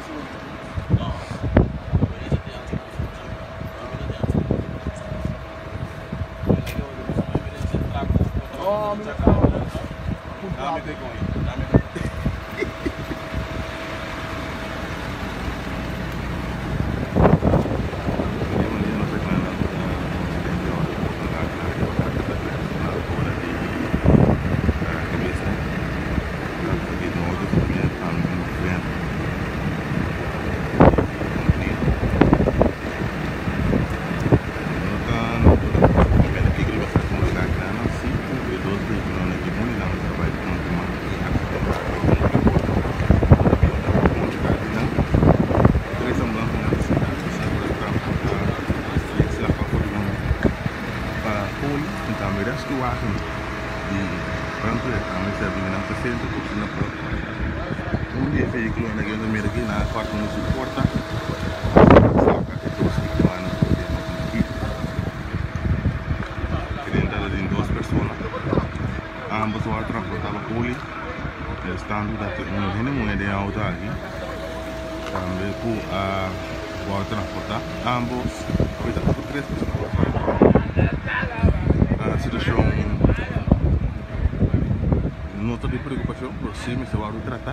Ambos van a transportar a poli, estando que no tiene una de auto aquí. También van a transportar ambos, ahorita por 3 personas. Situação nota de preocupação, por cima se vai tratar.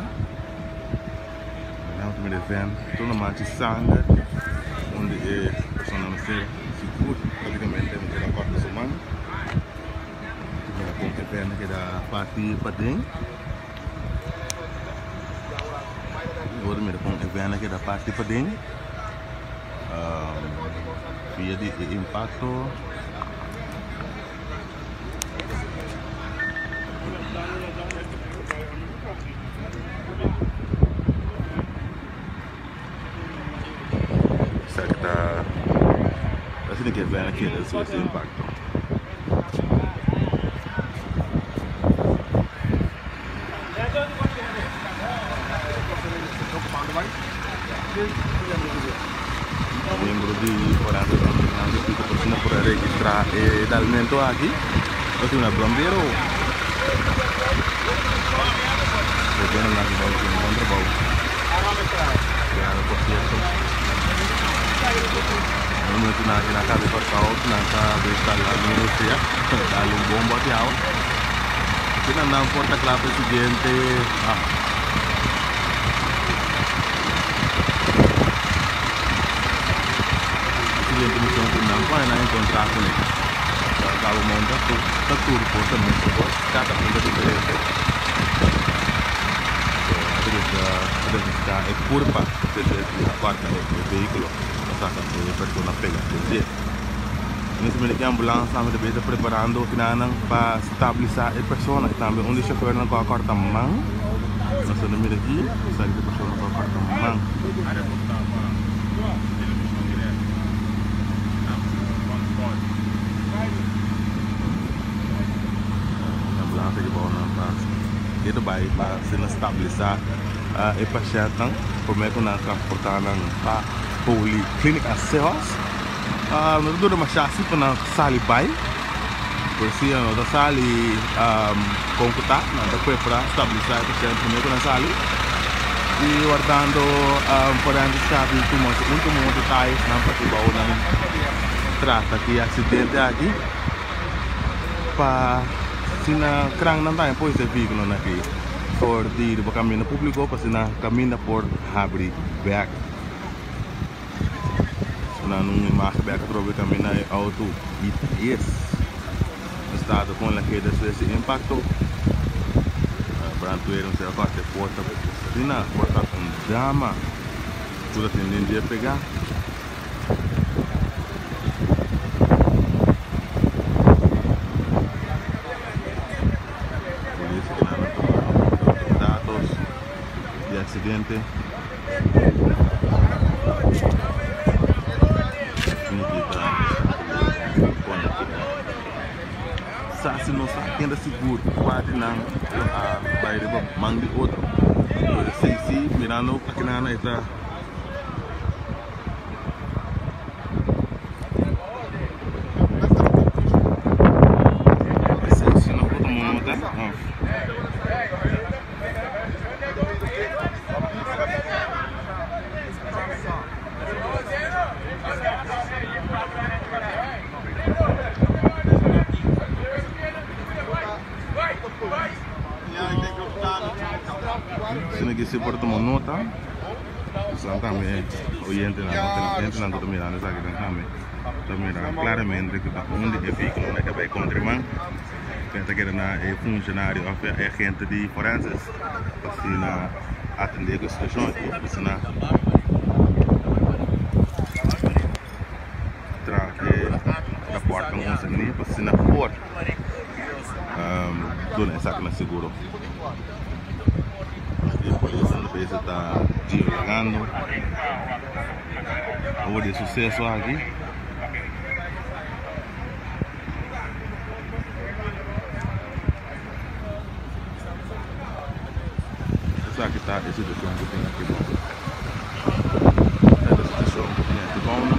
Não tem van, toda uma sangue, onde a pessoa não se segura, praticamente não tem a quarta semana. Com a perna que da parte para dentro. Agora me com a perna que da parte para dentro. Via de impacto. Certa. Assim que a perna que da sua impacto. Membro di Orlando itu persona por registrar dal mento aqui. Itu una bombero. Kemudian lagi bawa ke bau. Ya, por cierto. Não tu na casa por kau na casa instalar minusia, dar bomba de água. Aqui não importa claro presidente. Yang comissão que não vai encontrar com ele. Kalau monta tuh turbo também tuh cada coisa diferente. Ada bisa curva desde a parte do veículo, passar a pessoa pega. Nesse momento a ambulância também está preparando o final para estabilizar a pessoa também onde o chauffeur não vai cortar a mão. Nós estamos aqui, sabe que a pessoa não vai cortar a mão. Itu baik para estabilizar a paciente, como é que nós transportamos para policlínica Serras. Nós temos uma chance para sair bem, por si nós sair com contato, nós para estabilizar a paciente como é que nós sair e guardando para estar muito detalhes na parte de trata que acidente aqui para sina krang não tem pois é veículo aqui por ir para caminho público para sina caminho por abrir back na não mais back trobe caminho auto e yes estado com a queda desse impacto brantueiro se acorda porta sina porta com dama tudo tendendo a pegar. Accidente. Se não está ainda seguro, pode não vai levar mão de outro. Se mirando aqui na está se não pode montar. difícil por tomar nota. Então também oyente não estou mirando isso aqui também. Estou mirando claramente que está onde é veículo que vai contramão. Pensa que é funcionário, é agente de forenses, para atender a situação aqui, para da porta não consegue nem para assinar por dona essa aqui na seguro. E a polícia está dialogando. Houve de sucesso aqui. Essa aqui está esse situação que tem aqui bom. Essa situação que tem aqui bom.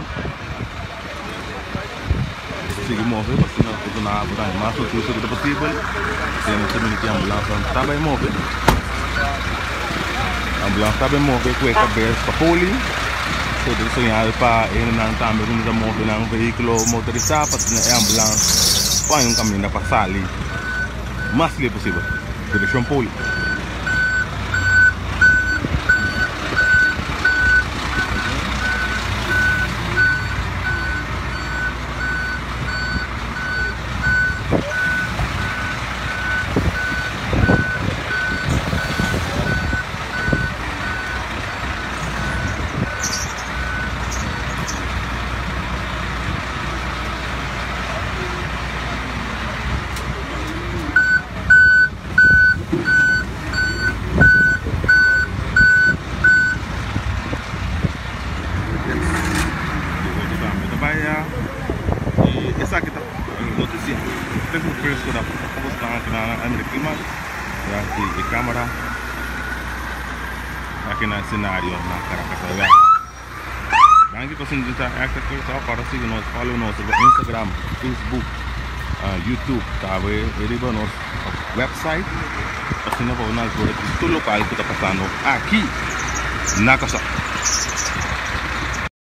Seguir mover para se não tudo na água, mas o que é possível. Temos também que a ambulância está bem mover. A ambulância está bem mover com a cabeça para poli. Todo sonhado para ele não também vamos mover um veículo motorizado para se a ambulância põe caminho para passar ali. O mais livre possível. Direção poli. Essa aqui está notícia. Tem um preço da postura aqui na Americana. E câmera aqui no cenário na Caracas. Danke por sintonizar esta coisa para seguir nós, follow nosso Instagram, Facebook, YouTube, tá vendo? E nosso website. Assim não vou nas coisas do local que está passando aqui na Casa.